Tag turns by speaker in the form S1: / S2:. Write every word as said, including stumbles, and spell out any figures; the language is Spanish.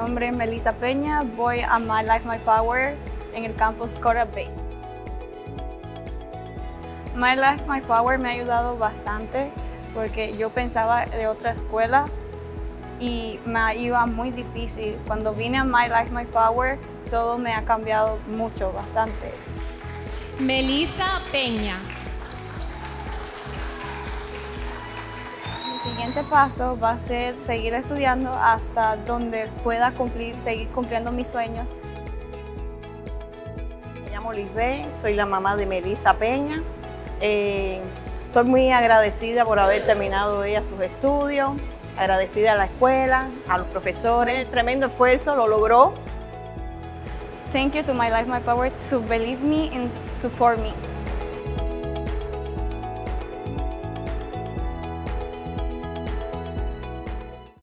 S1: nombre es Melissa Peña, voy a My Life, My Power en el campus Coral Bay. My Life, My Power me ha ayudado bastante porque yo pensaba de otra escuela y me iba muy difícil. Cuando vine a My Life, My Power, todo me ha cambiado mucho, bastante.
S2: Melissa Peña.
S1: El siguiente paso va a ser seguir estudiando hasta donde pueda cumplir, seguir cumpliendo mis sueños.
S3: Me llamo Lisbeth, soy la mamá de Melissa Peña. Eh, estoy muy agradecida por haber terminado ella sus estudios, agradecida a la escuela, a los profesores, tremendo esfuerzo, lo logró.
S1: Thank you to My Life, My Power to believe me and support me.